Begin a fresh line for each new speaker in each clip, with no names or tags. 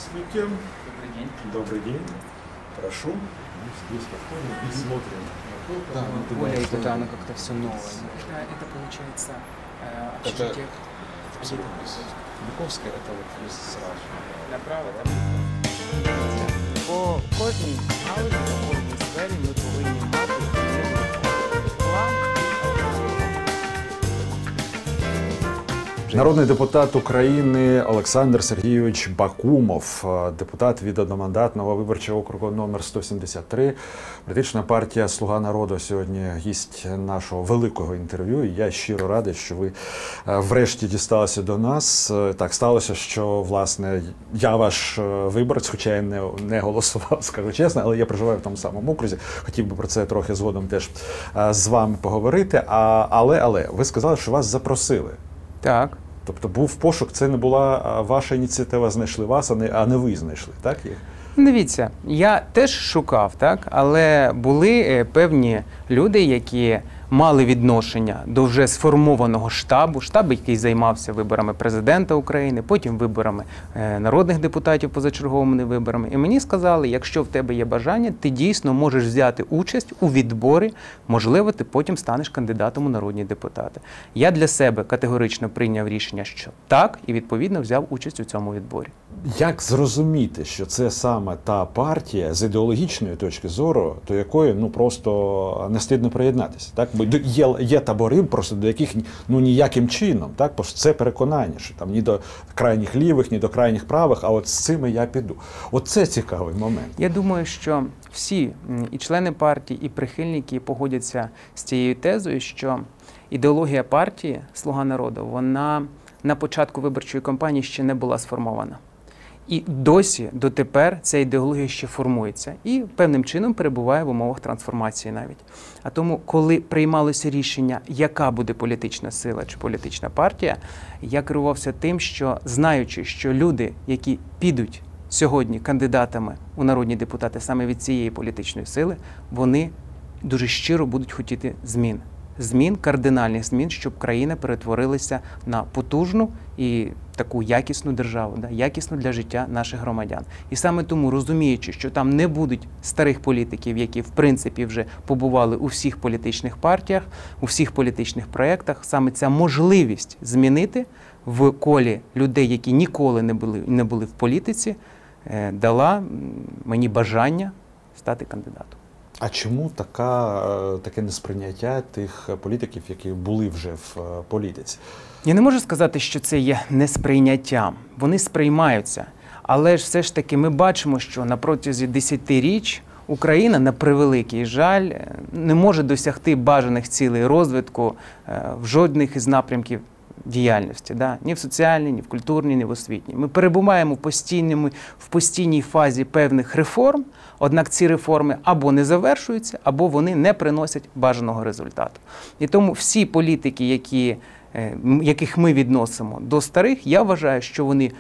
Здравствуйте.
Добрый день.
Добрый день. Прошу. Мы здесь подходим и смотрим.
Да, более это оно как-то все новое. Это получается архитект.
Буковская, это вот есть сразу.
Направо там. По кожній галузі, по кожній сфері ми повинні мати план.
Народний депутат України Олександр Сергійович Бакумов, депутат від одномандатного виборчого округу номер 173. Політична партія «Слуга народу» сьогодні гість нашого великого інтерв'ю. І я щиро радий, що ви врешті дісталися до нас. Так сталося, що, власне, я ваш виборець, хоча я не голосував, скажу чесно, але я проживаю в тому самому окрузі. Хотів би про це трохи згодом теж з вами поговорити. Але ви сказали, що вас запросили.
Так.
Тобто був пошук, це не була ваша ініціатива, знайшли вас, а не ви знайшли, так їх?
Дивіться, я теж шукав, так, але були певні люди, які мали відношення до вже сформованого штабу, який займався виборами президента України, потім виборами народних депутатів, позачерговими виборами. І мені сказали, якщо в тебе є бажання, ти дійсно можеш взяти участь у відборі, можливо, ти потім станеш кандидатом у народні депутати. Я для себе категорично прийняв рішення, що так, і відповідно взяв участь у цьому відборі.
Як зрозуміти, що це саме та партія з ідеологічної точки зору, до якої просто не стидно приєднатися, так? Бо є табори, просто до яких ніяким чином, так? Бо це переконання, що там ні до крайніх лівих, ні до крайніх правих, а от з цими я піду. От це цікавий момент.
Я думаю, що всі і члени партії, і прихильники погодяться з цією тезою, що ідеологія партії «Слуга народу», вона на початку виборчої кампанії ще не була сформована. І досі, дотепер, ця ідеологія ще формується і певним чином перебуває в умовах трансформації навіть. А тому, коли приймалося рішення, яка буде політична сила чи політична партія, я керувався тим, що, знаючи, що люди, які підуть сьогодні кандидатами у народні депутати саме від цієї політичної сили, вони дуже щиро будуть хотіти змін. Змін, кардинальних змін, щоб країна перетворилася на потужну і таку якісну державу, якісну для життя наших громадян. І саме тому, розуміючи, що там не будуть старих політиків, які, в принципі, вже побували у всіх політичних партіях, у всіх політичних проєктах, саме ця можливість змінити в колі людей, які ніколи не були в політиці, дала мені бажання стати кандидатом.
А чому таке несприйняття тих політиків, які були вже в політиці?
Я не можу сказати, що це є несприйняттям. Вони сприймаються. Але ж все ж таки ми бачимо, що на протязі 10-річ Україна, на превеликий жаль, не може досягти бажаних цілей розвитку в жодних із напрямків діяльності. Ні в соціальній, ні в культурній, ні в освітній. Ми перебуваємо в постійній фазі певних реформ, однак ці реформи або не завершуються, або вони не приносять бажаного результату. І тому всі політики, яких ми відносимо до старих, я вважаю, що вони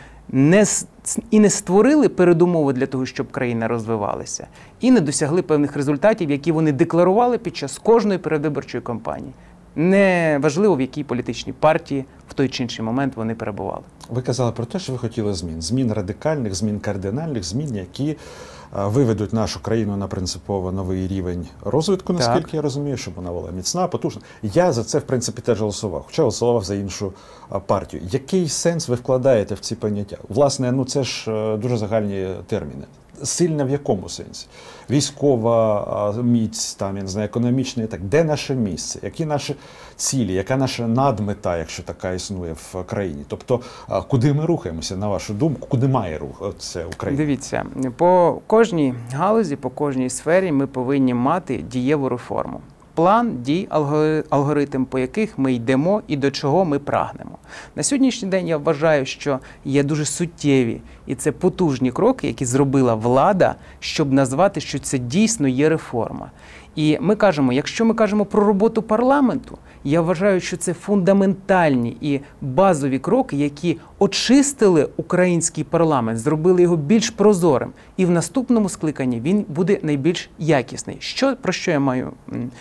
не створили передумови для того, щоб країна розвивалася, і не досягли певних результатів, які вони декларували під час кожної передвиборчої кампанії. Не важливо, в якій політичній партії в той чи інший момент вони перебували.
Ви казали про те, що ви хотіли змін. Змін радикальних, змін кардинальних, змін, які виведуть нашу країну на принципово новий рівень розвитку, наскільки я розумію, щоб вона була міцна, потужна. Я за це, в принципі, теж голосував, хоча голосував за іншу партію. Який сенс ви вкладаєте в ці поняття? Власне, це ж дуже загальні терміни. Сильна в якому сенсі? Військова міць, я не знаю, економічна, де наше місце, які наші цілі, яка наша надмета, якщо така існує в країні? Тобто, куди ми рухаємося, на вашу думку, куди має рухатися Україна?
Дивіться, по кожній галузі, по кожній сфері ми повинні мати дієву реформу. План дій, алгоритм, по яких ми йдемо і до чого ми прагнемо. На сьогоднішній день я вважаю, що є дуже суттєві і це потужні кроки, які зробила влада, щоб назвати, що це дійсно є реформа. І якщо ми кажемо про роботу парламенту, я вважаю, що це фундаментальні і базові кроки, які очистили український парламент, зробили його більш прозорим. І в наступному скликанні він буде найбільш якісний. Про що я маю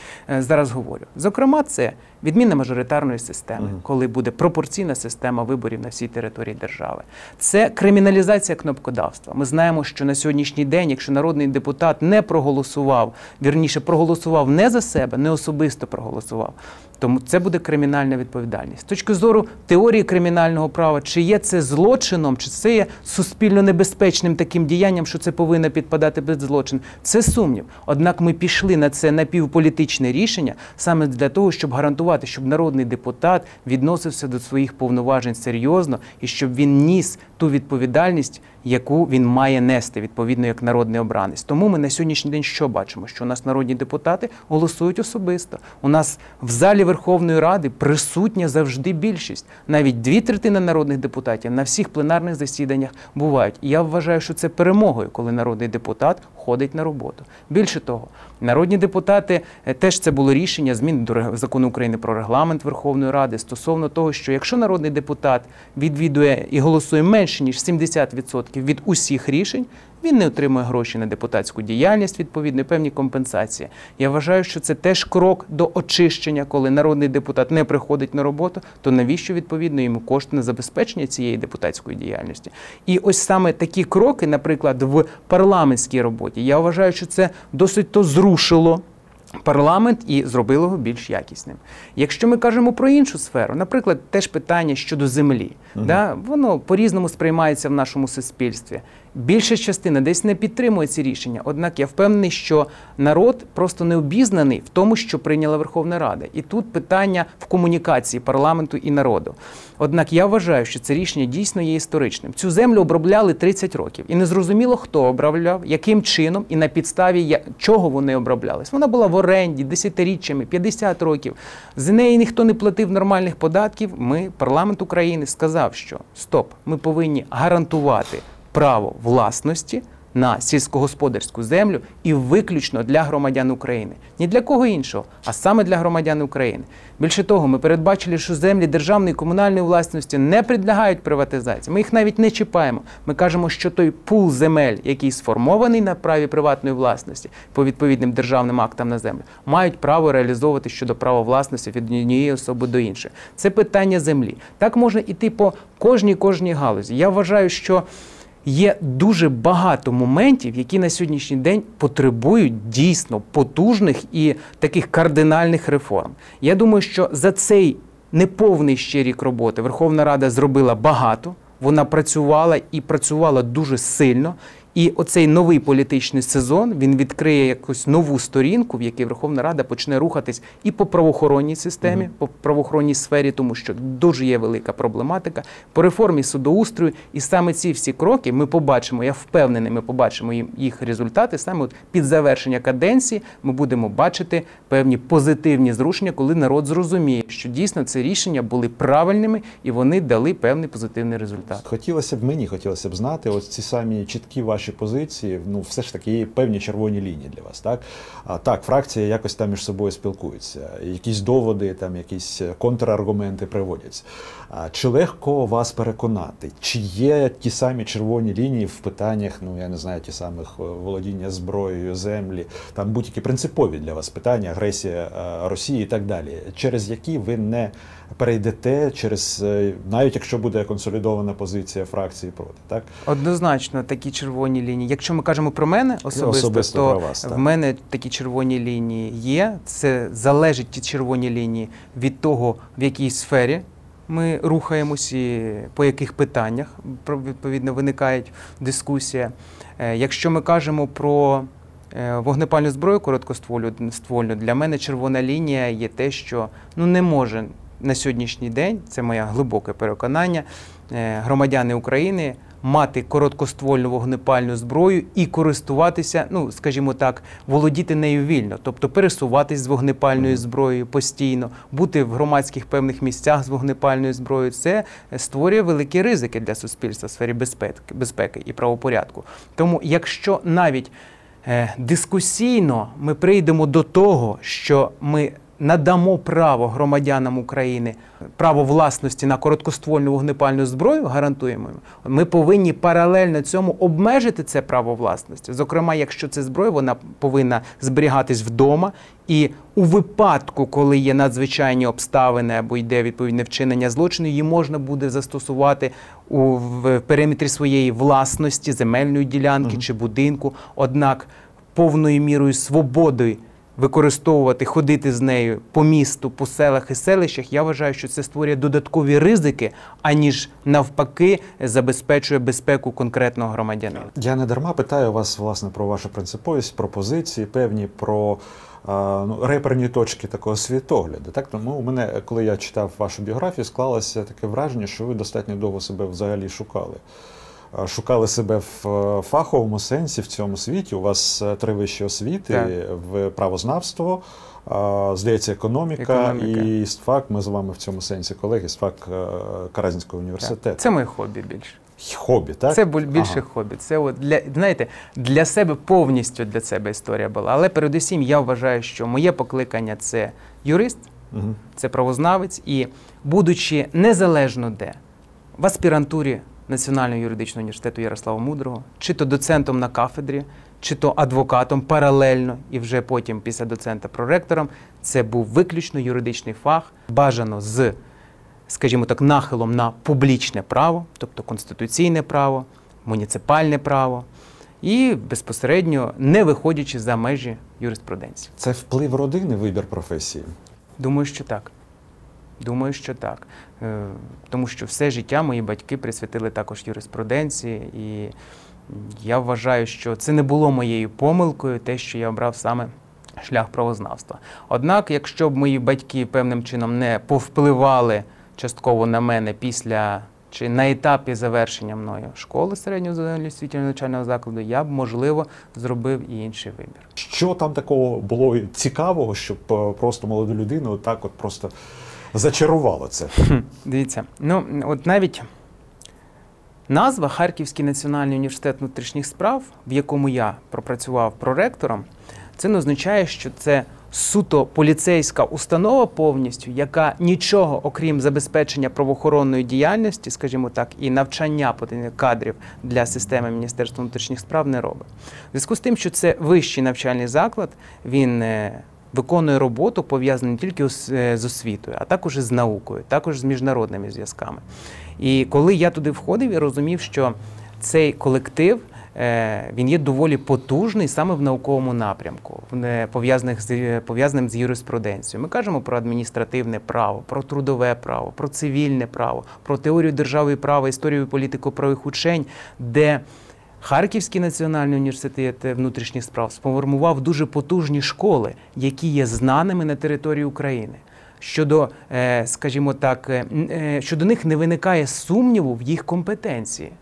зараз говорю? Зокрема, це відміна мажоритарної системи, коли буде пропорційна система виборів на всій території держави. Це криміналізація кнопкодавства. Ми знаємо, що на сьогоднішній день, якщо народний депутат не проголосував, вірніше, проголосував не за себе, не особисто проголосував, тому це буде кримінальна відповідальність. З точки зору теорії кримінального права, чи є це злочином, чи це є суспільно небезпечним таким діянням, що це повинно підпадати під злочин, це сумнів. Однак ми пішли на це напівполітичне рішення саме для того, щоб гарантувати, щоб народний депутат відносився до своїх повноважень серйозно і щоб він ніс ту відповідальність, яку він має нести, відповідно, як народний обранець. Тому ми на сьогоднішній день що бачимо? Що у нас народні депутати голосують особисто. У нас в залі Верховної Ради присутня завжди більшість. Навіть 2/3 народних депутатів на всіх пленарних засіданнях бувають. І я вважаю, що це перемогою, коли народний депутат ходить на роботу. Більше того, народні депутати, теж це було рішення змін до Закону України про регламент Верховної Ради стосовно того, що якщо народний депутат відвідує і голосує менше, ніж 70% від усіх рішень, він не отримує гроші на депутатську діяльність, відповідно, і певні компенсації. Я вважаю, що це теж крок до очищення, коли народний депутат не приходить на роботу, то навіщо, відповідно, йому кошти на забезпечення цієї депутатської діяльності. І ось саме такі кроки, наприклад, в парламентській роботі, я вважаю, що це досить то зрушило парламент і зробило його більш якісним. Якщо ми кажемо про іншу сферу, наприклад, теж питання щодо землі, воно по-різному сприймається в нашому суспільстві. Більша частина десь не підтримує ці рішення, однак я впевнений, що народ просто не обізнаний в тому, що прийняла Верховна Рада. І тут питання в комунікації парламенту і народу. Однак я вважаю, що це рішення дійсно є історичним. Цю землю обробляли 30 років. І незрозуміло, хто обробляв, яким чином і на підставі чого вони оброблялись. Вона була в оренді десятиріччями, 50 років. За неї ніхто не платив нормальних податків. Парламент України сказав, що стоп, ми повинні гарантувати право власності на сільськогосподарську землю і виключно для громадян України. Ні для кого іншого, а саме для громадян України. Більше того, ми передбачили, що землі державної і комунальної власності не підлягають приватизації. Ми їх навіть не чіпаємо. Ми кажемо, що той пул земель, який сформований на праві приватної власності по відповідним державним актам на землю, мають право реалізовувати щодо права власності від однієї особи до іншої. Це питання землі. Так можна іти по кожній галузі. Я вважаю, що є дуже багато моментів, які на сьогоднішній день потребують дійсно потужних і таких кардинальних реформ. Я думаю, що за цей неповний ще рік роботи Верховна Рада зробила багато, вона працювала і працювала дуже сильно. І оцей новий політичний сезон, він відкриє якусь нову сторінку, в якій Верховна Рада почне рухатись і по правоохоронній системі, по правоохоронній сфері, тому що дуже є велика проблематика, по реформі судоустрою. І саме ці всі кроки ми побачимо, я впевнений, ми побачимо їх результати, саме от під завершення каденції ми будемо бачити певні позитивні зрушення, коли народ зрозуміє, що дійсно ці рішення були правильними і вони дали певний позитивний результат.
Мені хотілося б знати, ось ці самі чіткі ваші позиції, все ж таки є певні червоні лінії для вас, так? Так, фракції якось там між собою спілкуються, якісь доводи, там якісь контраргументи приводяться. Чи легко вас переконати? Чи є ті самі червоні лінії в питаннях, я не знаю, ті самих володіння зброєю, землі, там будь-які принципові для вас питання, агресія Росії і так далі, через які ви не перейдете, навіть якщо буде консолідована позиція фракції проти, так?
Однозначно, такі червоні лінії. Якщо ми кажемо про мене особисто, то
про вас,
в мене такі червоні лінії є. Це залежить, ті червоні лінії, від того, в якій сфері ми рухаємось і по яких питаннях, відповідно, виникає дискусія. Якщо ми кажемо про вогнепальну зброю короткоствольну, для мене червона лінія є те, що не може на сьогоднішній день, це моє глибоке переконання, громадяни України мати короткоствольну вогнепальну зброю і користуватися, скажімо так, володіти нею вільно, тобто пересуватись з вогнепальною зброєю постійно, бути в громадських певних місцях з вогнепальною зброєю. Це створює великі ризики для суспільства в сфері безпеки і правопорядку. Тому якщо навіть дискусійно ми прийдемо до того, що ми надамо право громадянам України, право власності на короткоствольну вогнепальну зброю, гарантуємо, ми повинні паралельно цьому обмежити це право власності. Зокрема, якщо це зброя, вона повинна зберігатись вдома, і у випадку, коли є надзвичайні обставини або йде відповідне вчинення злочину, її можна буде застосувати в периметрі своєї власності, земельної ділянки чи будинку, однак повною мірою свободи використовувати, ходити з нею по місту, по селах і селищах, я вважаю, що це створює додаткові ризики, аніж навпаки забезпечує безпеку конкретного громадянина.
Я не дарма питаю вас, власне, про вашу принциповість, про позиції певні, про реперні точки такого світогляду. Так? Тому у мене, коли я читав вашу біографію, склалося таке враження, що ви достатньо довго себе взагалі шукали. Шукали себе в фаховому сенсі в цьому світі. У вас 3 вищі освіти, в правознавство, здається, економіка і ІСТФАК. Ми з вами в цьому сенсі колеги, ІСТФАК Каразінського університету.
Так. Це моє хобі більше.
Хобі, так?
Це більше хобі. Це, от знаєте, для себе повністю для себе історія була. Але передусім я вважаю, що моє покликання – це юрист, це правознавець. І будучи незалежно де, в аспірантурі Національного юридичного університету Ярослава Мудрого, чи то доцентом на кафедрі, чи то адвокатом паралельно, і вже потім після доцента проректором, це був виключно юридичний фах, бажано з, скажімо так, нахилом на публічне право, тобто конституційне право, муніципальне право, і безпосередньо не виходячи за межі юриспруденції.
Це вплив родини, вибір професії?
Думаю, що так. Думаю, що так. Тому що все життя мої батьки присвятили також юриспруденції, і я вважаю, що це не було моєю помилкою, те, що я обрав саме шлях правознавства. Однак, якщо б мої батьки певним чином не повпливали частково на мене після чи на етапі завершення мною школи середнього загальноосвітнього навчального закладу, я б, можливо, зробив і інший вибір. Що
там такого було цікавого, щоб просто молоду людину отак от просто зачарувало це?
Дивіться, от навіть назва Харківський національний університет внутрішніх справ, в якому я пропрацював проректором, це не означає, що це суто поліцейська установа повністю, яка нічого, окрім забезпечення правоохоронної діяльності, скажімо так, і навчання кадрів для системи Міністерства внутрішніх справ не робить. У зв'язку з тим, що це вищий навчальний заклад, він виконує роботу, пов'язану не тільки з освітою, а також і з наукою, також з міжнародними зв'язками. І коли я туди входив, я розумів, що цей колектив, він є доволі потужний саме в науковому напрямку, пов'язаним з юриспруденцією. Ми кажемо про адміністративне право, про трудове право, про цивільне право, про теорію держави і права, історію і політику правових учень, де Харківський національний університет внутрішніх справ сформував дуже потужні школи, які є знаними на території України. Щодо, скажімо так, щодо них не виникає сумніву в їх компетенції.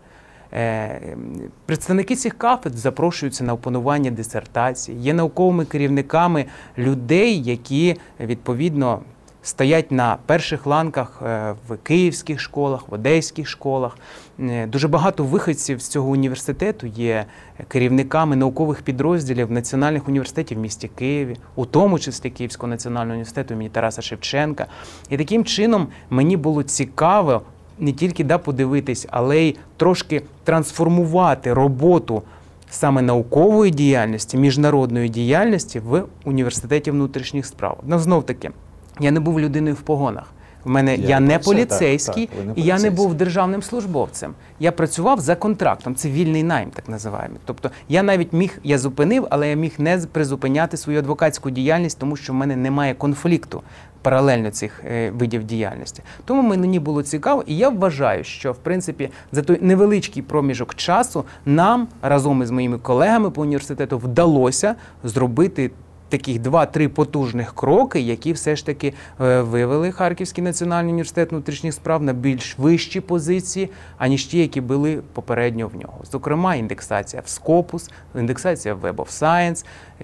Представники цих кафедр запрошуються на опанування дисертацій, є науковими керівниками людей, які, відповідно, стоять на перших ланках в київських школах, в одеських школах. Дуже багато виходців з цього університету є керівниками наукових підрозділів національних університетів в місті Києві, у тому числі Київського національного університету імені Тараса Шевченка. І таким чином мені було цікаво не тільки подивитись, але й трошки трансформувати роботу саме наукової діяльності, міжнародної діяльності в університеті внутрішніх справ. Ну, знов-таки, я не був людиною в погонах. Я не поліцейський, і я не був державним службовцем. Я працював за контрактом, це вільний найм, так називаємо. Тобто я навіть я зупинив, але я міг не призупиняти свою адвокатську діяльність, тому що в мене немає конфлікту паралельно цих видів діяльності. Тому мені було цікаво, і я вважаю, що, в принципі, за той невеличкий проміжок часу нам, разом із моїми колегами по університету, вдалося зробити таких 2-3 потужних кроки, які все ж таки вивели Харківський національний університет внутрішніх справ на більш вищі позиції, аніж ті, які були попередньо в нього. Зокрема, індексація в Scopus, індексація в Web of Science,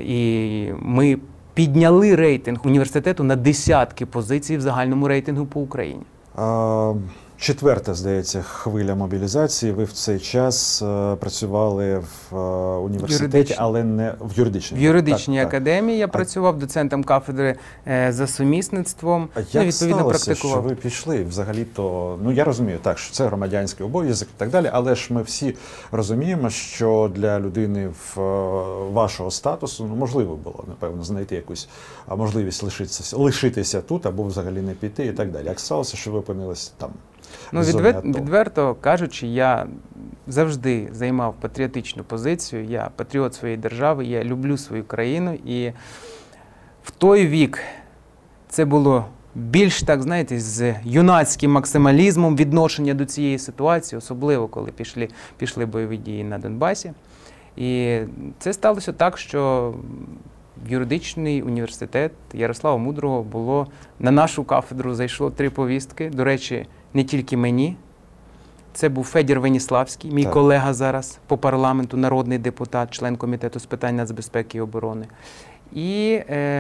і ми підняли рейтинг університету на десятки позицій в загальному рейтингу по Україні.
четверта, здається, хвиля мобілізації. Ви в цей час працювали в університеті, але не в юридичній.
В юридичній
так,
академії я працював доцентом кафедри за сумісництвом.
А як сталося, що ви пішли взагалі-то, я розумію, так, що це громадянський обов'язок і так далі, але ж ми всі розуміємо, що для людини вашого статусу можливо було, напевно, знайти якусь можливість лишитися тут або взагалі не піти і так далі. Як сталося, що ви опинилися там?
Відверто кажучи, я завжди займав патріотичну позицію, я патріот своєї держави, я люблю свою країну, і в той вік це було більш, так знаєте, з юнацьким максималізмом відношення до цієї ситуації, особливо коли пішли бойові дії на Донбасі. І це сталося так, що юридичний університет Ярослава Мудрого було, на нашу кафедру зайшло 3 повістки, до речі, не тільки мені. Це був Федір Веніславський, мій колега зараз по парламенту, народний депутат, член Комітету з питань нацбезпеки і оборони. І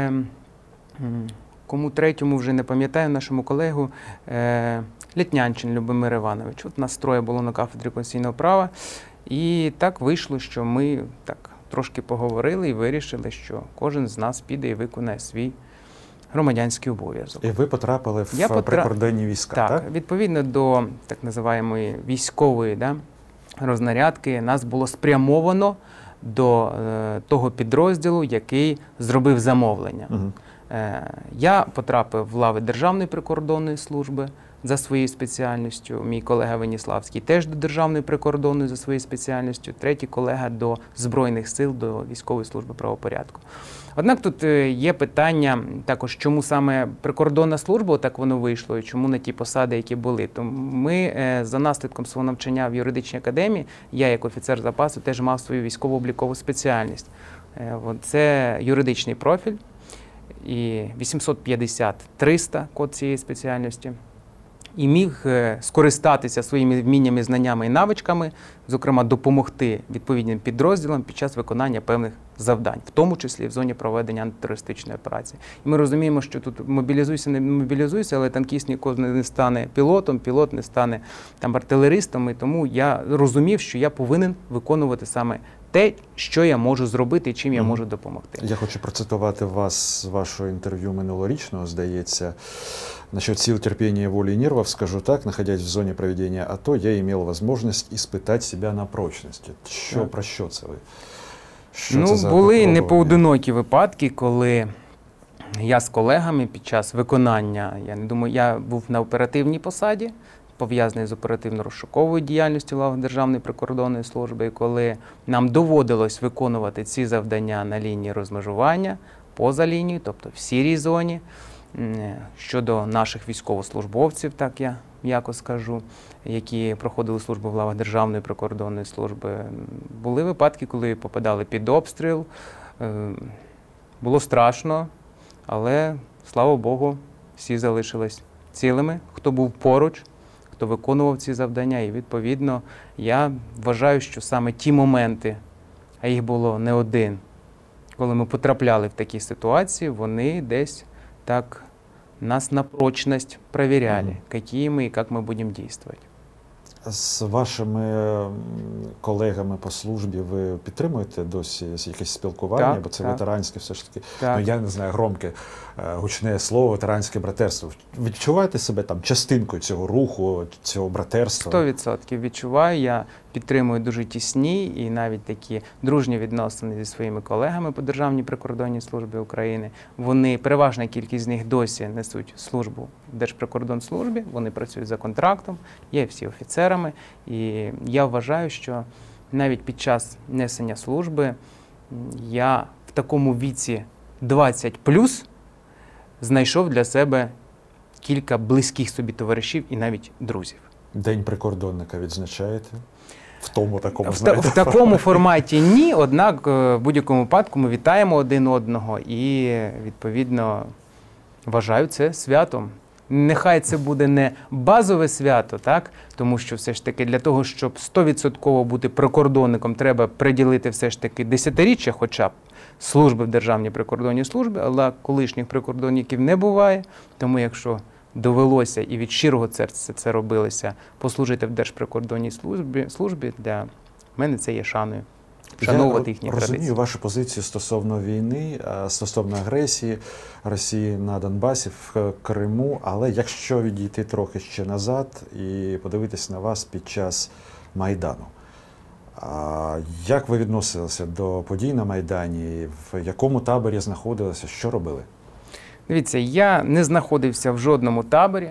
кому третьому вже не пам'ятаю, нашому колегу Літнянчин Любомир Іванович. От нас 3 було на кафедрі конституційного права. І так вийшло, що ми так трошки поговорили і вирішили, що кожен з нас піде і виконає свій громадянський обов'язок.
І ви потрапили в прикордонні війська, так?
Так, відповідно до так називаємої військової рознарядки, нас було спрямовано до того підрозділу, який зробив замовлення.
Угу.
Я потрапив в лави Державної прикордонної служби за своєю спеціальністю, мій колега Веніславський теж до Державної прикордонної за своєю спеціальністю, третій колега до Збройних сил, до Військової служби правопорядку. Однак тут є питання також, чому саме прикордонна служба, так воно вийшло, і чому не ті посади, які були. Тому ми за наслідком свого навчання в юридичній академії, я як офіцер запасу теж мав свою військово-облікову спеціальність. Це юридичний профіль і 850-300 код цієї спеціальності. І міг скористатися своїми вміннями, знаннями і навичками, зокрема допомогти відповідним підрозділам під час виконання певних завдань, в тому числі в зоні проведення антитерористичної операції. І ми розуміємо, що тут мобілізуйся, не мобілізуйся, але танкіст ніколи не стане пілотом, пілот не стане артилеристом, і тому я розумів, що я повинен виконувати саме те, що я можу зробити і чим я можу допомогти.
Я хочу процитувати вас з вашого інтерв'ю минулорічного, здається. Насчет сил, терпения, воли и нервов скажу так, находясь в зоне проведения АТО, я имел возможность испытать себя на прочность. Про що це ви?
Були непоодинокі випадки, коли я з колегами під час виконання, я був на оперативній посаді, пов'язаний з оперативно-розшуковою діяльністю лав Державної прикордонної служби, і коли нам доводилось виконувати ці завдання на лінії розмежування, поза лінією, тобто в сірій зоні, щодо наших військовослужбовців, так я м'яко скажу, які проходили службу в лавах Державної прикордонної служби. Були випадки, коли попадали під обстріл. Було страшно, але, слава Богу, всі залишились цілими, хто був поруч, хто виконував ці завдання. І, відповідно, я вважаю, що саме ті моменти, а їх було не один, коли ми потрапляли в такі ситуації, вони десь так нас на прочность проверяли, какие мы и как мы будем действовать.
З вашими колегами по службі ви підтримуєте досі якесь спілкування?
Так,
бо це
так.
Ветеранське все ж таки,
Так.
я не знаю, громке, гучне слово, ветеранське братерство. Відчуваєте себе там частинкою цього руху, цього братерства?
100% відчуваю. Я підтримую дуже тісні і навіть такі дружні відносини зі своїми колегами по Державній прикордонній службі України. Вони, переважна кількість з них досі несуть службу в Держприкордонслужбі, вони працюють за контрактом, є всі офіцерами. І я вважаю, що навіть під час несення служби я в такому віці 20+, знайшов для себе кілька близьких собі товаришів і навіть друзів.
День прикордонника відзначаєте? В тому такому,
В такому форматі ні, однак в будь-якому випадку ми вітаємо один одного і, відповідно, вважаю це святом. Нехай це буде не базове свято, так? Тому що все ж таки для того, щоб 100% бути прикордонником, треба приділити все ж таки десятиріччя хоча б служби в Державній прикордонній службі, але колишніх прикордонників не буває, тому якщо довелося і від щирого серця це робилося, послужити в Держприкордонній службі, для мене це є шаною. Вшановувати їхні традиції.
Я розумію вашу позицію стосовно війни, стосовно агресії Росії на Донбасі, в Криму, але якщо відійти трохи ще назад і подивитися на вас під час Майдану, як ви відносилися до подій на Майдані, в якому таборі знаходилися, що робили?
Дивіться, я не знаходився в жодному таборі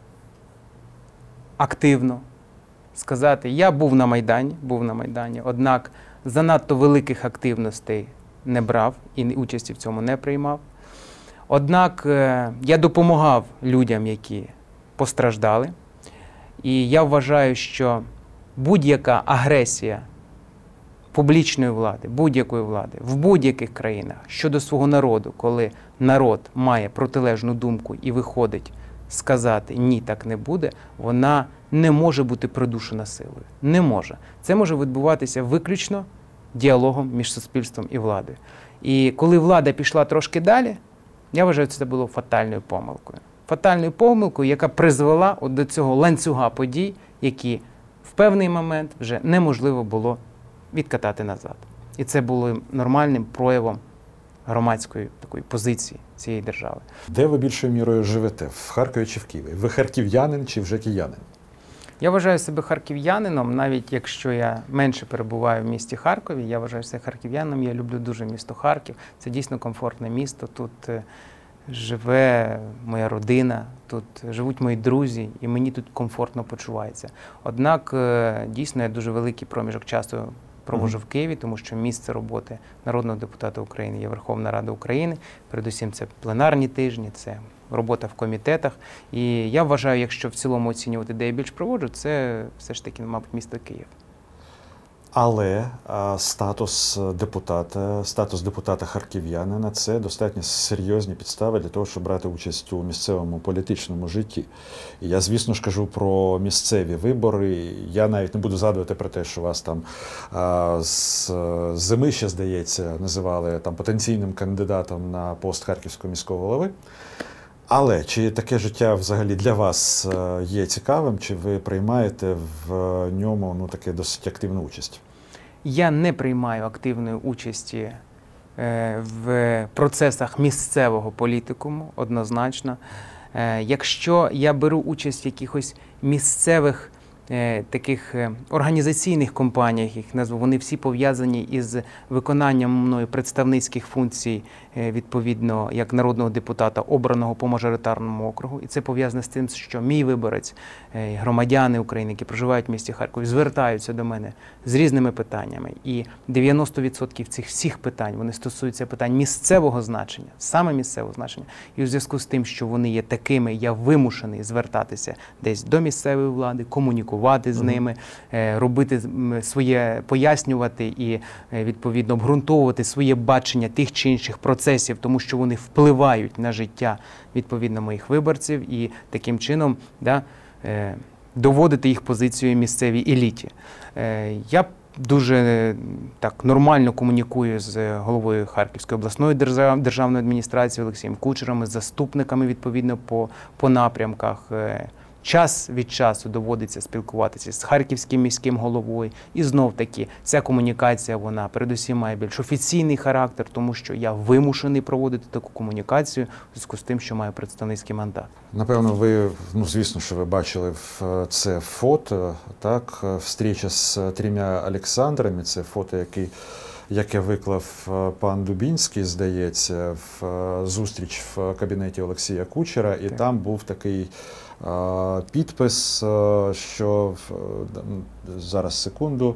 активно. Сказати, я був на Майдані, однак занадто великих активностей не брав і участі в цьому не приймав. Однак я допомагав людям, які постраждали. І я вважаю, що будь-яка агресія публічної влади, будь-якої влади, в будь-яких країнах щодо свого народу, коли народ має протилежну думку і виходить сказати «ні, так не буде», вона не може бути придушена силою. Не може. Це може відбуватися виключно діалогом між суспільством і владою. І коли влада пішла трошки далі, я вважаю, це було фатальною помилкою. Фатальною помилкою, яка призвела до цього ланцюга подій, які в певний момент вже неможливо було відкатати назад. І це було нормальним проявом громадської такої позиції цієї держави.
Де ви більшою мірою живете? В Харкові чи в Києві? Ви харків'янин чи вже киянин?
Я вважаю себе харків'янином, навіть якщо я менше перебуваю в місті Харкові, я вважаю себе харків'янином, я люблю дуже місто Харків. Це дійсно комфортне місто, тут живе моя родина, тут живуть мої друзі, і мені тут комфортно почувається. Однак, дійсно, я дуже великий проміжок часу проводжу в Києві, тому що місце роботи народного депутата України є Верховна Рада України. Передусім, це пленарні тижні, це робота в комітетах. І я вважаю, якщо в цілому оцінювати, де я більш проводжу, це все ж таки, мабуть, місто Київ.
Але статус депутата харків'янина – це достатньо серйозні підстави для того, щоб брати участь у місцевому політичному житті. І я, звісно ж, кажу про місцеві вибори. Я навіть не буду згадувати про те, що вас там з зими ще, здається, називали там потенційним кандидатом на пост Харківського міського голови. Але чи таке життя взагалі для вас є цікавим, чи ви приймаєте в ньому таке досить активну участь?
Я не приймаю активної участі в процесах місцевого політикуму, однозначно. Якщо я беру участь в якихось місцевих таких організаційних компаніях, їх назву, вони всі пов'язані із виконанням мною представницьких функцій, відповідно, як народного депутата, обраного по мажоритарному округу. І це пов'язане з тим, що мій виборець, громадяни України, які проживають в місті Харкові, звертаються до мене з різними питаннями. І 90% цих всіх питань, вони стосуються питань місцевого значення, саме місцевого значення. І у зв'язку з тим, що вони є такими, я вимушений звертатися десь до місцевої влади, комунікувати з ними, робити своє, пояснювати і, відповідно, обґрунтовувати своє бачення тих чи інших процесів, тому що вони впливають на життя, відповідно, моїх виборців і таким чином доводити їх позицію місцевій еліті. Я дуже так нормально комунікую з головою Харківської обласної державної адміністрації Олексієм Кучером, з заступниками, відповідно, по напрямках. Час від часу доводиться спілкуватися з Харківським міським головою. І знов-таки ця комунікація, вона передусім має більш офіційний характер, тому що я вимушений проводити таку комунікацію в зв'язку з тим, що маю представницький мандат.
Напевно, ви, звісно, що ви бачили це фото, так, встреча з 3 Олександрами, це фото, яке виклав пан Дубінський, здається, в зустріч в кабінеті Олексія Кучера, і там був такий підпис, що зараз секунду,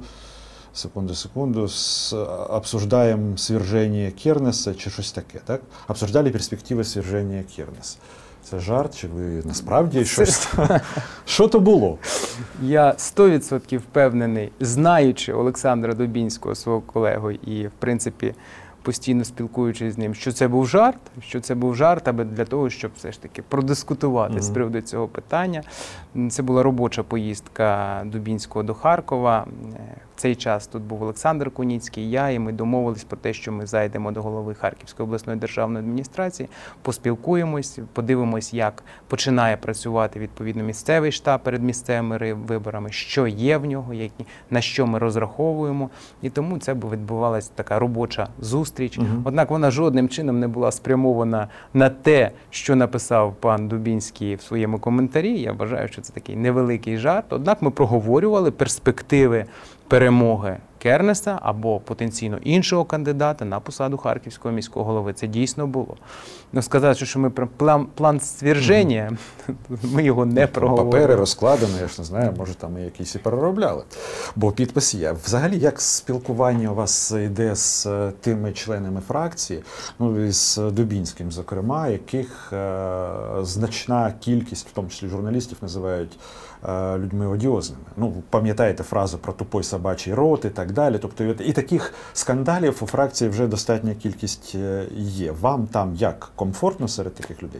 обсуждаємо сверження Кернеса, чи щось таке, так? Обсуждали перспективи сверження Кернеса. Це жарт, чи ви насправді щось? Що то було?
Я 100% впевнений, знаючи Олександра Дубінського, свого колегу, і, в принципі, постійно спілкуючись з ним, що це був жарт, аби для того, щоб все ж таки продискутувати з приводу цього питання. Це була робоча поїздка Дубінського до Харкова. цей час тут був Олександр Куніцький, я, і ми домовились про те, що ми зайдемо до голови Харківської обласної державної адміністрації, поспілкуємось, подивимось, як починає працювати відповідно місцевий штаб перед місцевими виборами, що є в нього, на що ми розраховуємо. І тому це відбувалася така робоча зустріч. Однак вона жодним чином не була спрямована на те, що написав пан Дубінський в своєму коментарі. Я вважаю, що це такий невеликий жарт. Однак ми проговорювали перспективи перемоги Кернеса або потенційно іншого кандидата на посаду Харківського міського голови. Це дійсно було. Ну, сказати, що ми план сверження, ми його не проговорили.
Папери розкладені, я ж не знаю, може там і якісь і переробляли. Бо підпис є. Взагалі, як спілкування у вас йде з тими членами фракції, ну і з Дубінським, зокрема, яких значна кількість, в тому числі журналістів, називають людьми одіозними. Ну, пам'ятаєте фразу про тупой собачий рот і так далі. Тобто і таких скандалів у фракції вже достатня кількість є. Вам там як? Комфортно серед таких людей?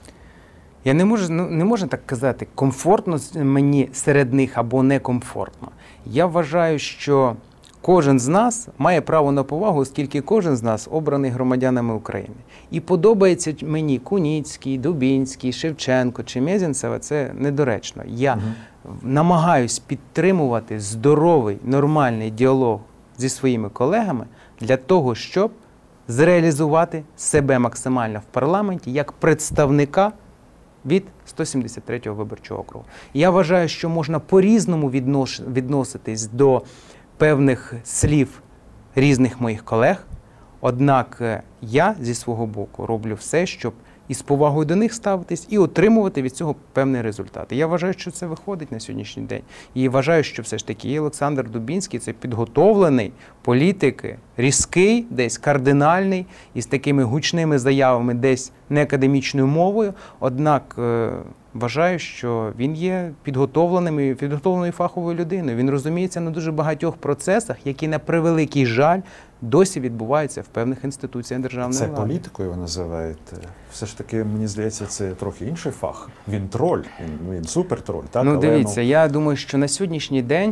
Я не можу так казати, комфортно мені серед них або некомфортно. Я вважаю, що кожен з нас має право на повагу, оскільки кожен з нас обраний громадянами України. І подобається мені Куніцький, Дубінський, Шевченко чи Мезенцева, це недоречно. Я намагаюсь підтримувати здоровий, нормальний діалог зі своїми колегами для того, щоб зреалізувати себе максимально в парламенті як представника від 173-го виборчого округу. Я вважаю, що можна по-різному відноситись до певних слів різних моїх колег, однак я зі свого боку роблю все, щоб із повагою до них ставитись і отримувати від цього певний результат. І я вважаю, що це виходить на сьогоднішній день. І вважаю, що все ж таки Олександр Дубінський – це підготовлений політик, різкий, десь кардинальний, із такими гучними заявами, десь не академічною мовою, однак вважаю, що він є підготовленою фаховою людиною. Він розуміється на дуже багатьох процесах, які, на превеликий жаль, досі відбуваються в певних інституціях державної влади.
Це політикою ви називаєте? Все ж таки, мені здається, це трохи інший фах. Він троль, він супертроль. Так?
Ну, дивіться, я думаю, що на сьогоднішній день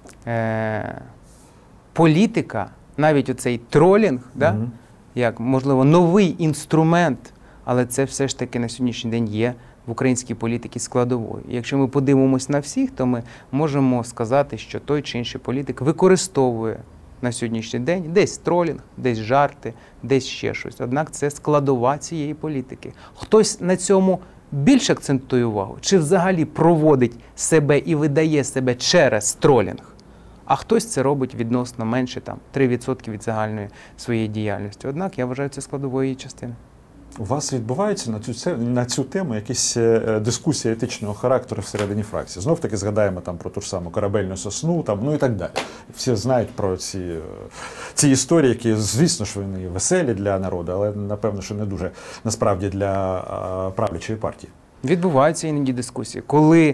політика, навіть оцей тролінг, як, можливо, новий інструмент, але це все ж таки на сьогоднішній день є в українській політиці складовою. І якщо ми подивимось на всіх, то ми можемо сказати, що той чи інший політик використовує на сьогоднішній день десь тролінг, десь жарти, десь ще щось. Однак це складова цієї політики. Хтось на цьому більш акцентує увагу, чи взагалі проводить себе і видає себе через тролінг, а хтось це робить відносно менше, там, 3% від загальної своєї діяльності. Однак я вважаю це складовою її частиною.
У вас відбуваються на цю тему якісь дискусії етичного характеру всередині фракції? Знов-таки згадаємо там про ту ж саму корабельну сосну, там, ну і так далі. Всі знають про ці історії, які, звісно ж, вони веселі для народу, але, напевно, що не дуже, насправді, для правлячої партії.
Відбуваються іноді дискусії. Коли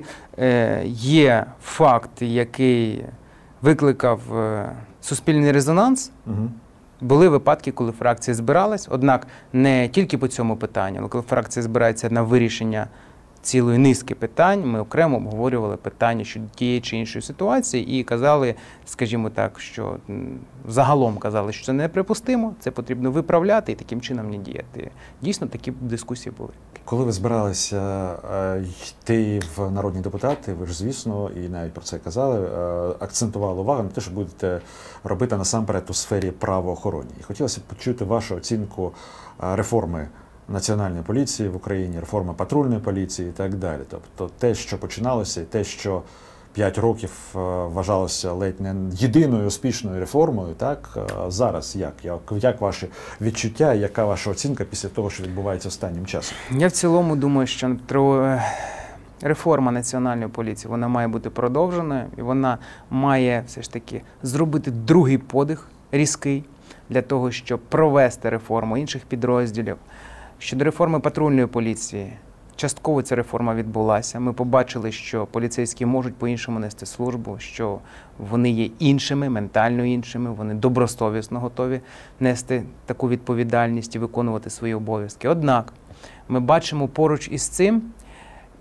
є факт, який викликав суспільний резонанс, були випадки, коли фракція збиралась, однак не тільки по цьому питанню, але коли фракція збирається на вирішення цілої низки питань, ми окремо обговорювали питання щодо тієї чи іншої ситуації і казали, скажімо так, що загалом казали, що це неприпустимо, це потрібно виправляти і таким чином не діяти. Дійсно, такі дискусії були.
Коли ви збиралися йти в народні депутати, ви ж, звісно, і навіть про це казали, акцентували увагу на те, що будете робити насамперед у сфері правоохоронні. І хотілося б почути вашу оцінку реформи Національної поліції в Україні, реформа патрульної поліції і так далі. Тобто те, що починалося, і те, що 5 років вважалося ледь не єдиною успішною реформою, так? Зараз як ваші відчуття, яка ваша оцінка після того, що відбувається останнім часом?
Я в цілому думаю, що реформа Національної поліції, вона має бути продовженою, і вона має все ж таки зробити другий подих різкий для того, щоб провести реформу інших підрозділів. Щодо реформи патрульної поліції, частково ця реформа відбулася. Ми побачили, що поліцейські можуть по-іншому нести службу, що вони є іншими, ментально іншими, вони добросовісно готові нести таку відповідальність і виконувати свої обов'язки. Однак ми бачимо поруч із цим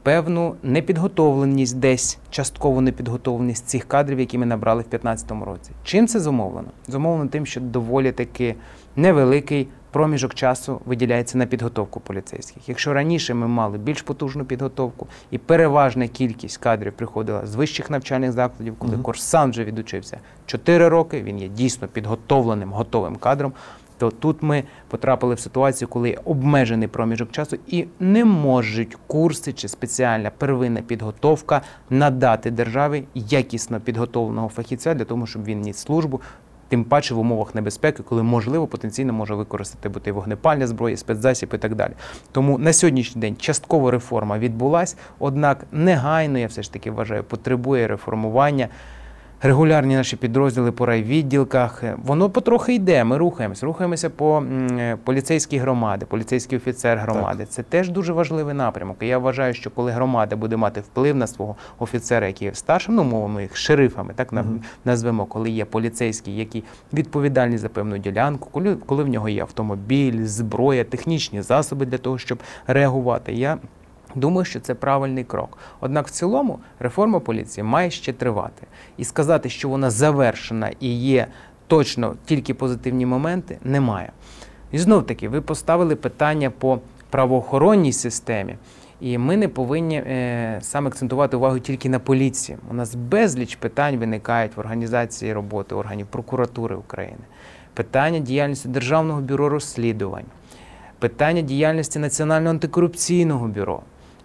певну непідготовленість десь, часткову непідготовленість цих кадрів, які ми набрали в 2015 році. Чим це зумовлено? Зумовлено тим, що доволі таки невеликий проміжок часу виділяється на підготовку поліцейських. Якщо раніше ми мали більш потужну підготовку і переважна кількість кадрів приходила з вищих навчальних закладів, коли курсант вже відучився 4 роки, він є дійсно підготовленим, готовим кадром, то тут ми потрапили в ситуацію, коли є обмежений проміжок часу і не можуть курси чи спеціальна первинна підготовка надати державі якісно підготовленого фахівця для того, щоб він ніс службу, тим паче в умовах небезпеки, коли, можливо, потенційно може використати бути вогнепальна зброя, спецзасіб і так далі. Тому на сьогоднішній день частково реформа відбулась, однак негайно, я все ж таки вважаю, потребує реформування. Регулярні наші підрозділи по райвідділках, воно потрохи йде, ми рухаємося по поліцейській громаді, поліцейський офіцер громади. Так. Це теж дуже важливий напрямок. І я вважаю, що коли громада буде мати вплив на свого офіцера, який є старшим, ну, мовимо їх шерифами, так назвемо, коли є поліцейський, які відповідальні за певну ділянку, коли в нього є автомобіль, зброя, технічні засоби для того, щоб реагувати. Я думаю, що це правильний крок. Однак в цілому реформа поліції має ще тривати. І сказати, що вона завершена і є точно тільки позитивні моменти, немає. І знов-таки, ви поставили питання по правоохоронній системі. І ми не повинні саме акцентувати увагу тільки на поліції. У нас безліч питань виникають в організації роботи органів прокуратури України. Питання діяльності Державного бюро розслідувань, питання діяльності Національного антикорупційного бюро,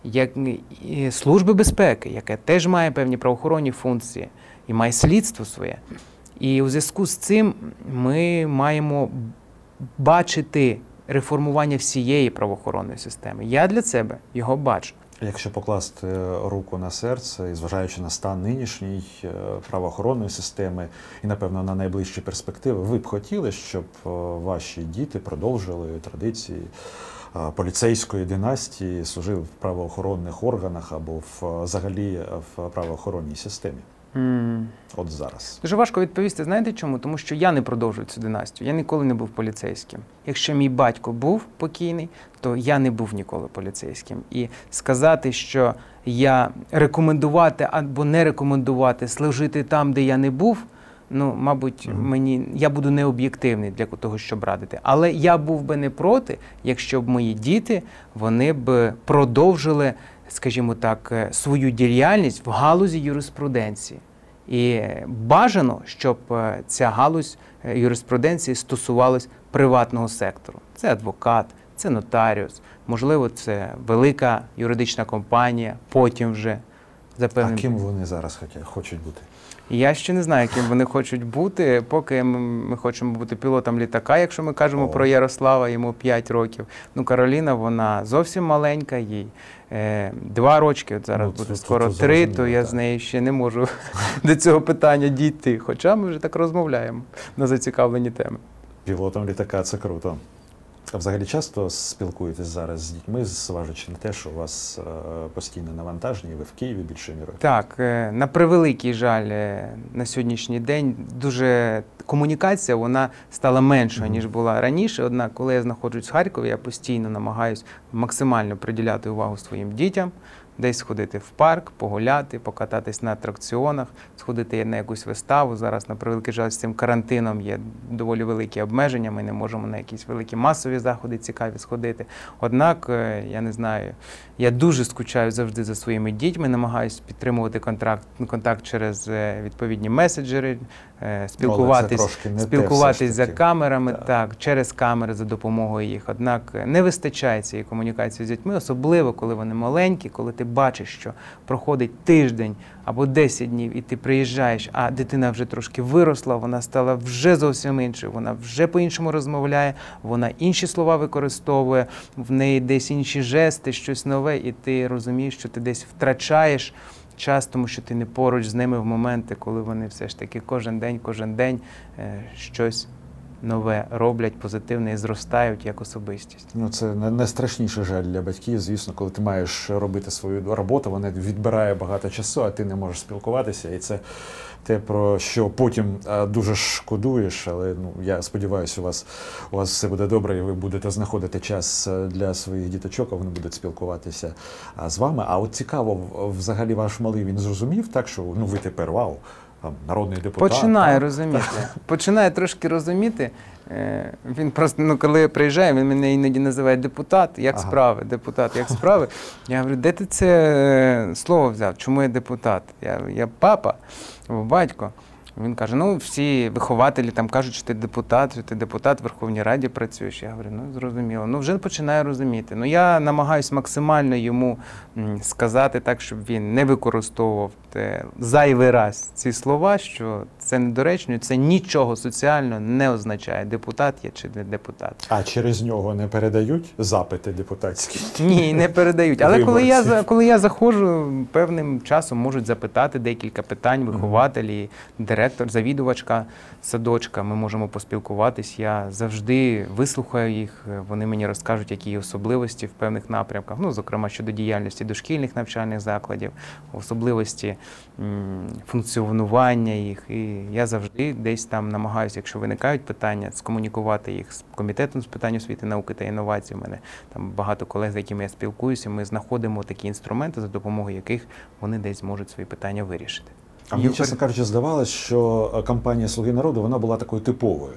Служби безпеки, яке теж має певні правоохоронні функції і має слідство своє. І у зв'язку з цим ми маємо бачити реформування всієї правоохоронної системи. Я для себе його бачу.
Якщо покласти руку на серце і зважаючи на стан нинішньої правоохоронної системи і, напевно, на найближчі перспективи, ви б хотіли, щоб ваші діти продовжили традиції поліцейської династії, служив в правоохоронних органах або взагалі в правоохоронній системі? От зараз.
Дуже важко відповісти. Знаєте чому? Тому що я не продовжую цю династію. Я ніколи не був поліцейським. Якщо мій батько був покійний, то я не був ніколи поліцейським. І сказати, що я рекомендувати або не рекомендувати служити там, де я не був, ну, мабуть, я буду необ'єктивний для того, щоб радити. Але я був би не проти, якщо б мої діти, вони б продовжили, скажімо так, свою діяльність в галузі юриспруденції. І бажано, щоб ця галузь юриспруденції стосувалась приватного сектору. Це адвокат, це нотаріус, можливо, це велика юридична компанія, потім вже за певним...
А ким вони зараз хочуть бути?
Я ще не знаю, ким вони хочуть бути, поки ми хочемо бути пілотом літака, якщо ми кажемо про Ярослава, йому 5 років. Ну, Кароліна, вона зовсім маленька, їй 2 рочки, от зараз буде скоро 3, то я з нею ще не можу до цього питання дійти. Хоча ми вже так розмовляємо на зацікавлені теми.
Пілотом літака – це круто. А взагалі часто спілкуєтесь зараз з дітьми, зважаючи на те, що у вас постійне навантаження, і ви в Києві більше мірою?
Так, на превеликий жаль, на сьогоднішній день дуже комунікація, вона стала меншою, ніж була раніше. Однак, коли я знаходжусь в Харкові, я постійно намагаюся максимально приділяти увагу своїм дітям, десь сходити в парк, погуляти, покататись на атракціонах, сходити на якусь виставу. Зараз, на превеликий жаль, з цим карантином є доволі великі обмеження, ми не можемо на якісь великі масові заходи цікаві сходити. Однак, я не знаю, я дуже скучаю завжди за своїми дітьми, намагаюся підтримувати контакт через відповідні меседжери, спілкуватись за камерами, так, через камери за допомогою їх. Однак не вистачає цієї комунікації з дітьми, особливо коли вони маленькі, коли ти бачиш, що проходить тиждень або 10 днів, і ти приїжджаєш, а дитина вже трошки виросла, вона стала вже зовсім іншою, вона вже по-іншому розмовляє, вона інші слова використовує, в неї десь інші жести, щось нове, і ти розумієш, що ти десь втрачаєш час, тому що ти не поруч з ними в моменти, коли вони все ж таки кожен день щось нове роблять, позитивне і зростають як особистість.
Ну, це найстрашніший жаль для батьків, звісно, коли ти маєш робити свою роботу, вона відбирає багато часу, а ти не можеш спілкуватися. І це те, про що потім дуже шкодуєш, але я сподіваюся, у вас все буде добре, і ви будете знаходити час для своїх діточок, а вони будуть спілкуватися з вами. А от цікаво, взагалі ваш малий, він зрозумів так, що ви тепер, вау, народний депутат.
Починає розуміти. Починає трошки розуміти. Він просто, коли приїжджає, він мене іноді називає депутат, як справи, депутат, як справи. Я говорю, де ти це слово взяв? Чому я депутат? Я папа, батько. Він каже, всі вихователі там кажуть, що ти депутат в Верховній Раді працюєш. Я говорю, зрозуміло. Вже починає розуміти. Я намагаюся максимально йому сказати так, щоб він не використовував зайвий раз ці слова, що це недоречно, це нічого соціально не означає, депутат я чи не депутат.
А через нього не передають запити депутатські?
Ні, не передають. Але коли я заходжу, певним часом можуть запитати декілька питань вихователі, директор, завідувачка садочка, ми можемо поспілкуватись. Я завжди вислухаю їх, вони мені розкажуть, які є особливості в певних напрямках, зокрема щодо діяльності дошкільних навчальних закладів, особливості функціонування їх. І я завжди десь там намагаюся, якщо виникають питання, скомунікувати їх з Комітетом з питань освіти, науки та інновацій. У мене там багато колег, з якими я спілкуюся, ми знаходимо такі інструменти, за допомогою яких вони десь зможуть свої питання вирішити.
А мені, чесно кажучи, здавалось, що кампанія «Слуги народу» вона була такою типовою.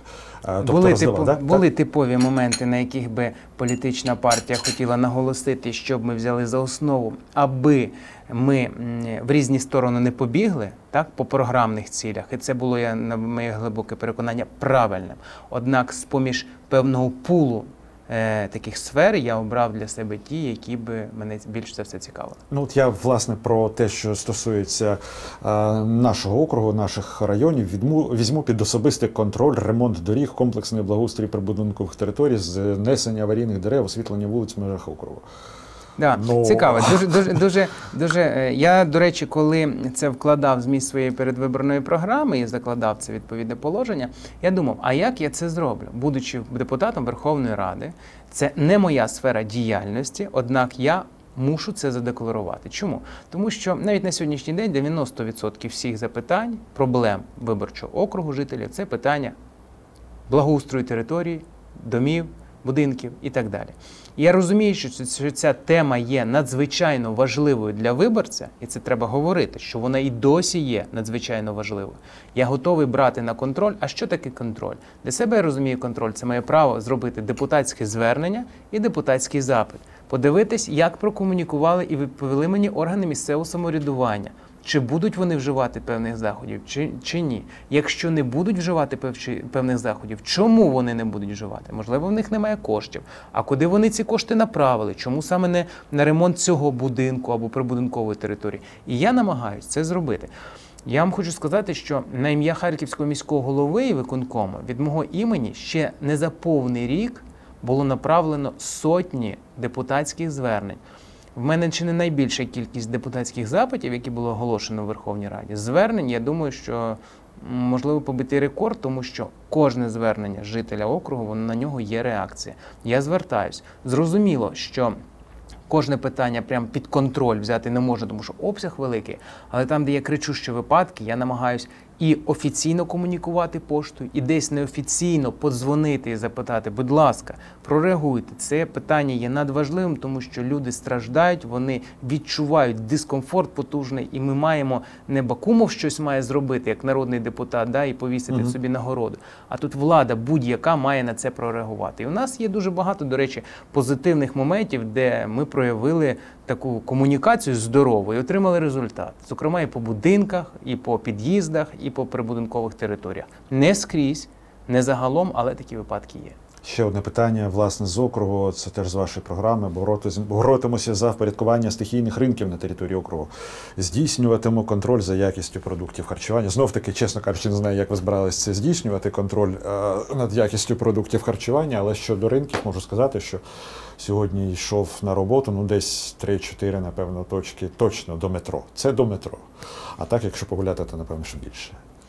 Були типові моменти, на яких би політична партія хотіла наголосити, щоб ми взяли за основу, аби ми в різні сторони не побігли, по програмних цілях. І це було, на моє глибоке переконання, правильним. Однак з-поміж певного пулу таких сфер я обрав для себе ті, які би мене більш за все цікавили.
От я, власне, про те, що стосується нашого округу, наших районів, візьму під особистий контроль ремонт доріг, комплексний благоустрій прибудинкових територій, знесення аварійних дерев, освітлення вулиць в межах округу.
Цікаво. Дуже. Я, до речі, коли це вкладав в зміст своєї передвиборної програми і закладав це відповідне положення, я думав, а як я це зроблю? Будучи депутатом Верховної Ради, це не моя сфера діяльності, однак я мушу це задекларувати. Чому? Тому що навіть на сьогоднішній день 90% всіх запитань, проблем виборчого округу жителів – це питання благоустрою території, домів, будинків і так далі. І я розумію, що ця тема є надзвичайно важливою для виборця, і це треба говорити, що вона і досі є надзвичайно важливою. Я готовий брати на контроль. А що таке контроль? Для себе я розумію контроль – це моє право зробити депутатське звернення і депутатський запит. Подивитись, як прокомунікували і відповіли мені органи місцевого самоврядування. Чи будуть вони вживати певних заходів, чи ні? Якщо не будуть вживати певних заходів, чому вони не будуть вживати? Можливо, в них немає коштів. А куди вони ці кошти направили? Чому саме не на ремонт цього будинку або прибудинкової території? І я намагаюся це зробити. Я вам хочу сказати, що на ім'я Харківського міського голови і виконкому від мого імені ще не за повний рік було направлено сотні депутатських звернень. В мене чи не найбільша кількість депутатських запитів, які було оголошено в Верховній Раді. Звернень, я думаю, що можливо побити рекорд, тому що кожне звернення жителя округу, на нього є реакція. Я звертаюсь. Зрозуміло, що кожне питання прямо під контроль взяти не можна, тому що обсяг великий, але там, де є кричущі випадки, я намагаюсь і офіційно комунікувати поштою, і десь неофіційно подзвонити і запитати, будь ласка, прореагуйте. Це питання є надважливим, тому що люди страждають, вони відчувають дискомфорт потужний, і ми маємо, не Бакумов щось має зробити, як народний депутат, і повісити собі нагороду, а тут влада будь-яка має на це прореагувати. І у нас є дуже багато, до речі, позитивних моментів, де ми проявили таку комунікацію здорову і отримали результат. Зокрема, і по будинках, і по під'їздах, і по прибудинкових територіях. Не скрізь, не загалом, але такі випадки є.
Ще одне питання, власне, з округу, це теж з вашої програми. Боротимося за впорядкування стихійних ринків на території округу. Здійснюватиму контроль за якістю продуктів харчування. Знов-таки, чесно кажучи, не знаю, як ви збиралися це здійснювати, контроль над якістю продуктів харчування, але щодо ринків можу сказати, що сьогодні йшов на роботу, десь 3-4, напевно, точки точно до метро. Це до метро. А так, якщо погуляти, то, напевно, що більше.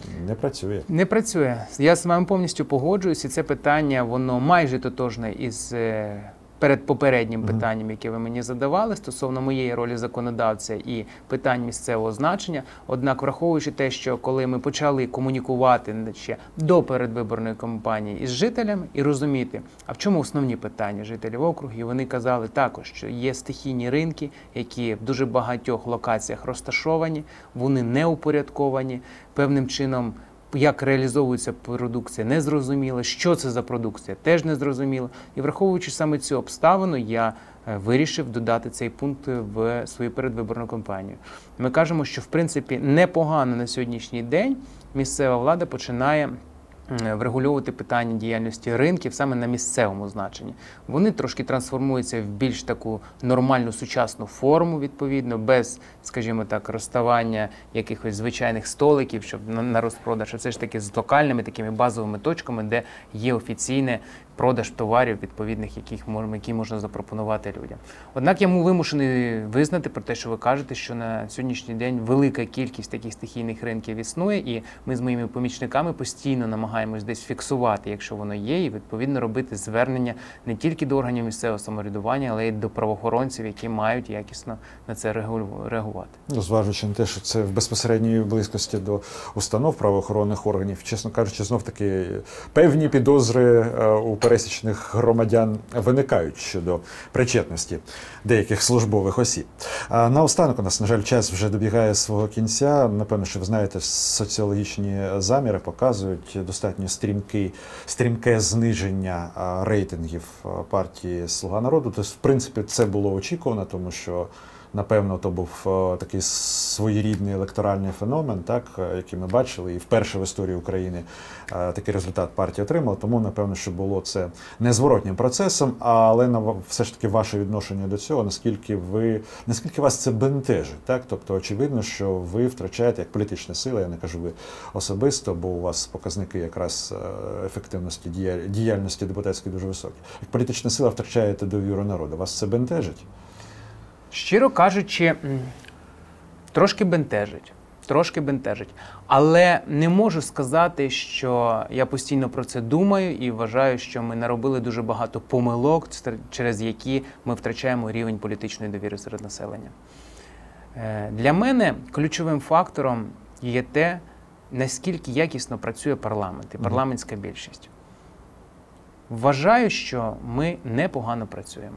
Не працює.
Не працює. Я з вами повністю погоджуюсь, і це питання, воно майже тотожне із перед попереднім питанням, яке ви мені задавали, стосовно моєї ролі законодавця і питань місцевого значення. Однак, враховуючи те, що коли ми почали комунікувати ще до передвиборної кампанії із жителями і розуміти, а в чому основні питання жителів округів, вони казали також, що є стихійні ринки, які в дуже багатьох локаціях розташовані, вони не упорядковані, певним чином як реалізовується продукція, не зрозуміло, що це за продукція, теж не зрозуміло. І враховуючи саме цю обставину, я вирішив додати цей пункт в свою передвиборну кампанію. Ми кажемо, що в принципі непогано на сьогоднішній день місцева влада починає врегульовувати питання діяльності ринків саме на місцевому значенні. Вони трошки трансформуються в більш таку нормальну сучасну форму, відповідно, без, скажімо так, розставання якихось звичайних столиків, щоб на розпродаж, а це ж таки з локальними такими базовими точками, де є офіційне продаж товарів відповідних, які можна запропонувати людям. Однак я вимушений визнати про те, що ви кажете, що на сьогоднішній день велика кількість таких стихійних ринків існує, і ми з моїми помічниками постійно намагаємось десь фіксувати, якщо воно є, і відповідно робити звернення не тільки до органів місцевого самоврядування, але й до правоохоронців, які мають якісно на це реагувати.
Зважаючи на те, що це в безпосередній близькості до установ правоохоронних органів, чесно кажучи, знов-таки певні підозри у пересічних громадян виникають щодо причетності деяких службових осіб. Наостанок у нас, на жаль, час вже добігає свого кінця. Напевно, що ви знаєте, соціологічні заміри показують достатньо стрімке зниження рейтингів партії «Слуга народу». Тобто, в принципі, це було очікувано, тому що напевно, то був такий своєрідний електоральний феномен, так, який ми бачили, і вперше в історії України такий результат партія отримала, тому, напевно, що було це незворотнім процесом, але все ж таки ваше відношення до цього, наскільки вас це бентежить, так, тобто очевидно, що ви втрачаєте як політична сила, я не кажу ви особисто, бо у вас показники якраз ефективності діяльності депутатської дуже високі. Як політична сила втрачаєте довіру народу, вас це бентежить?
Щиро кажучи, трошки бентежить. Але не можу сказати, що я постійно про це думаю і вважаю, що ми наробили дуже багато помилок, через які ми втрачаємо рівень політичної довіри серед населення. Для мене ключовим фактором є те, наскільки якісно працює парламент і парламентська більшість. Вважаю, що ми непогано працюємо.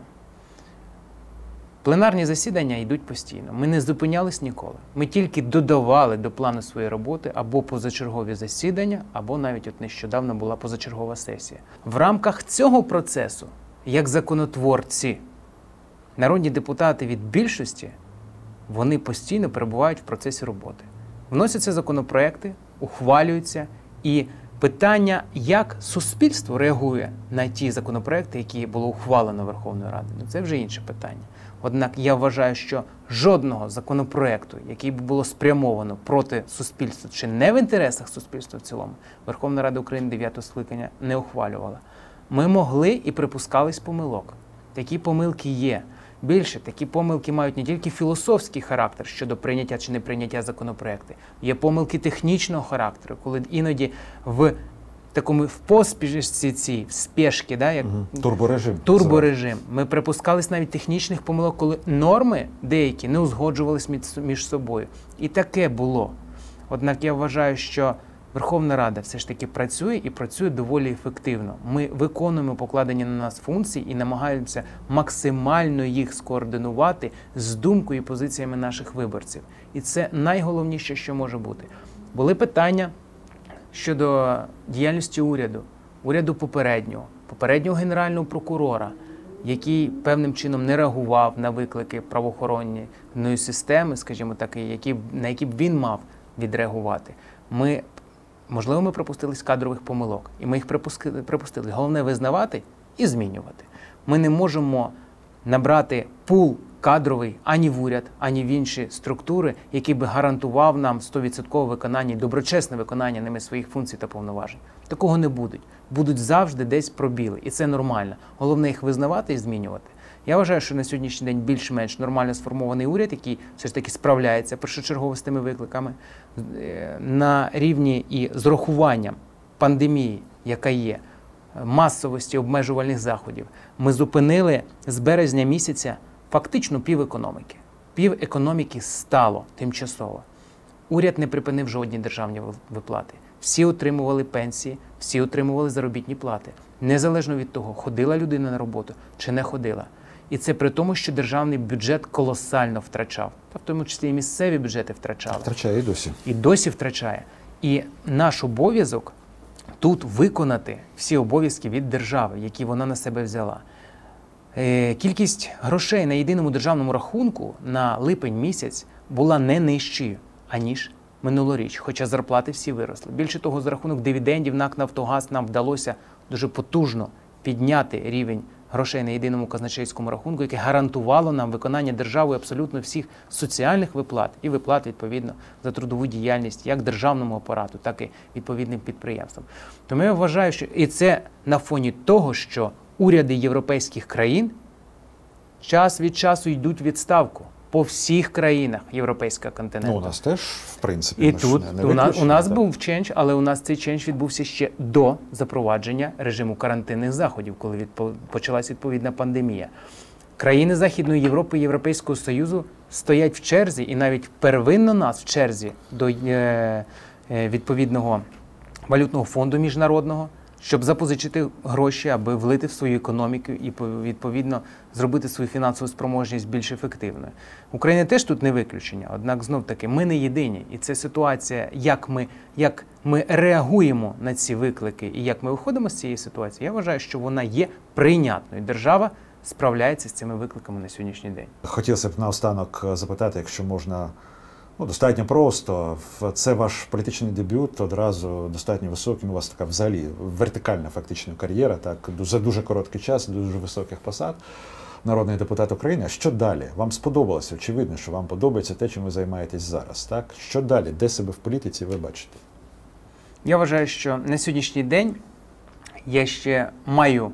Пленарні засідання йдуть постійно. Ми не зупинялись ніколи. Ми тільки додавали до плану своєї роботи або позачергові засідання, або навіть от нещодавно була позачергова сесія. В рамках цього процесу, як законотворці, народні депутати від більшості, вони постійно перебувають в процесі роботи. Вносяться законопроекти, ухвалюються, і питання, як суспільство реагує на ті законопроекти, які було ухвалено Верховною Радою, це вже інше питання. Однак я вважаю, що жодного законопроекту, який би було спрямовано проти суспільства чи не в інтересах суспільства в цілому, Верховна Рада України 9-го скликання не ухвалювала. Ми могли і припускались помилок. Такі помилки є. Більше, такі помилки мають не тільки філософський характер щодо прийняття чи неприйняття законопроекту. Є помилки технічного характеру, коли іноді в поспішці, в спешці, да, як турборежим. Ми припускались навіть технічних помилок, коли норми деякі не узгоджувались між собою. І таке було. Однак я вважаю, що Верховна Рада все ж таки працює і працює доволі ефективно. Ми виконуємо покладені на нас функції і намагаємося максимально їх скоординувати з думкою і позиціями наших виборців. І це найголовніше, що може бути. Були питання щодо діяльності уряду попереднього генерального прокурора, який певним чином не реагував на виклики правоохоронної системи, скажімо так, на які б він мав відреагувати. Можливо, ми припустились кадрових помилок, і ми їх припустили. Головне – визнавати і змінювати. Ми не можемо набрати пул кадровий ані в уряд, ані в інші структури, який би гарантував нам 100% виконання і доброчесне виконання ними своїх функцій та повноважень. Такого не буде. Будуть завжди десь пробіли, і це нормально. Головне їх визнавати і змінювати. Я вважаю, що на сьогоднішній день більш-менш нормально сформований уряд, який все ж таки справляється першочергово з тими викликами на рівні і з урахуванням пандемії, яка є, масовості обмежувальних заходів. Ми зупинили з березня місяця фактично півекономіки. Півекономіки стало тимчасово. Уряд не припинив жодні державні виплати. Всі отримували пенсії, всі отримували заробітні плати. Незалежно від того, ходила людина на роботу чи не ходила. І це при тому, що державний бюджет колосально втрачав. В тому числі і місцеві бюджети втрачали.
Втрачає і досі.
І досі втрачає. І наш обов'язок тут виконати всі обов'язки від держави, які вона на себе взяла. Кількість грошей на єдиному державному рахунку на липень місяць була не нижчою, аніж минулоріч, хоча зарплати всі виросли. Більше того, за рахунок дивідендів НАК «Нафтогаз» нам вдалося дуже потужно підняти рівень грошей на єдиному казначейському рахунку, яке гарантувало нам виконання державою абсолютно всіх соціальних виплат і виплат, відповідно, за трудову діяльність як державному апарату, так і відповідним підприємствам. Тому я вважаю, що і це на фоні того, що уряди європейських країн час від часу йдуть у відставку по всіх країнах європейського континенту.
Ну, у нас теж, в принципі,
і тут
не
у нас був чендж, але у нас цей чендж відбувся ще до запровадження режиму карантинних заходів, коли почалась відповідна пандемія. Країни Західної Європи і Європейського Союзу стоять в черзі, і навіть первинно нас в черзі до відповідного валютного фонду міжнародного, щоб запозичити гроші, аби влити в свою економіку і, відповідно, зробити свою фінансову спроможність більш ефективною. Україна теж тут не виключення, однак, знов-таки, ми не єдині. І це ситуація, як ми реагуємо на ці виклики і як ми виходимо з цієї ситуації, я вважаю, що вона є прийнятною. Держава справляється з цими викликами на сьогоднішній день.
Хотілося б наостанок запитати, якщо можна, достатньо просто. Це ваш політичний дебют, одразу достатньо високий, у вас така взагалі вертикальна фактично кар'єра, так, за дуже короткий час, дуже високих посад. Народний депутат України. А що далі? Вам сподобалося? Очевидно, що вам подобається те, чим ви займаєтесь зараз, так? Що далі? Де себе в політиці ви бачите?
Я вважаю, що на сьогоднішній день я ще маю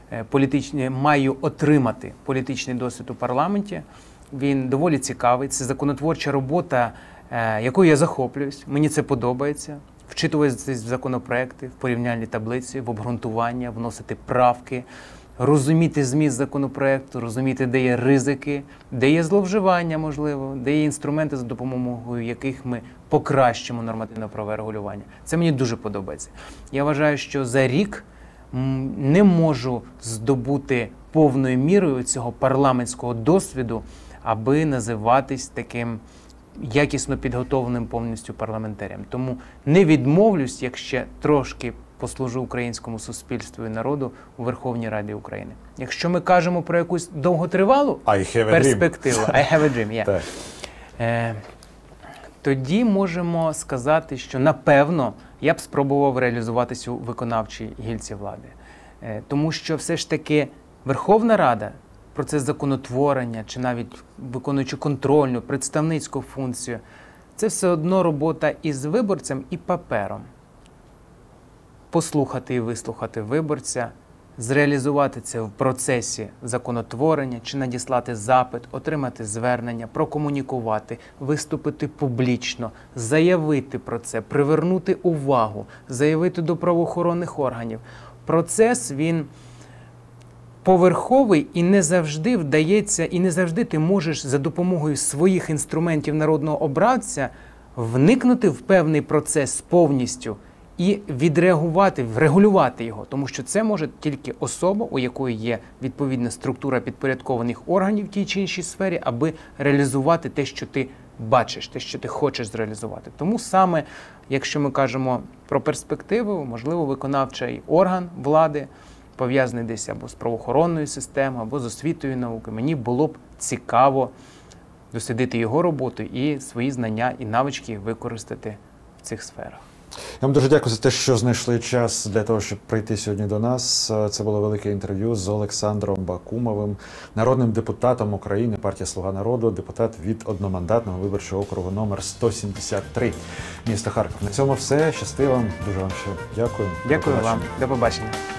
отримати політичний досвід у парламенті. Він доволі цікавий. Це законотворча робота, якою я захоплююсь. Мені це подобається. Вчитуватися в законопроекти, в порівняльні таблиці, в обґрунтування, вносити правки, розуміти зміст законопроекту, розуміти, де є ризики, де є зловживання, можливо, де є інструменти, за допомогою яких ми покращимо нормативно-правове регулювання. Це мені дуже подобається. Я вважаю, що за рік не можу здобути повною мірою цього парламентського досвіду, аби називатись таким якісно підготовленим повністю парламентарем. Тому не відмовлюсь, як ще трошки послужу українському суспільству і народу у Верховній Раді України. Якщо ми кажемо про якусь довготривалу перспективу, I have a dream, yeah. Тоді можемо сказати, що напевно я б спробував реалізуватися у виконавчій гілці влади. Тому що все ж таки Верховна Рада, процес законотворення, чи навіть виконуючи контрольну, представницьку функцію, це все одно робота із виборцем і папером. Послухати і вислухати виборця, зреалізувати це в процесі законотворення, чи надіслати запит, отримати звернення, прокомунікувати, виступити публічно, заявити про це, привернути увагу, заявити до правоохоронних органів. Процес, він поверховий і не завжди вдається, і не завжди ти можеш за допомогою своїх інструментів народного обранця вникнути в певний процес повністю і відреагувати, врегулювати його. Тому що це може тільки особа, у якої є відповідна структура підпорядкованих органів в тій чи іншій сфері, аби реалізувати те, що ти бачиш, те, що ти хочеш зреалізувати. Тому саме, якщо ми кажемо про перспективу, можливо, виконавчий орган влади, пов'язаний десь або з правоохоронною системою, або з освітою і наукою, мені було б цікаво дослідити його роботу і свої знання і навички використати в цих сферах.
Я вам дуже дякую за те, що знайшли час для того, щоб прийти сьогодні до нас. Це було велике інтерв'ю з Олександром Бакумовим, народним депутатом України, партія «Слуга народу», депутат від одномандатного виборчого округу номер 173 міста Харків. На цьому все. Щасти вам. Дуже вам ще дякую.
Дякую вам. До побачення.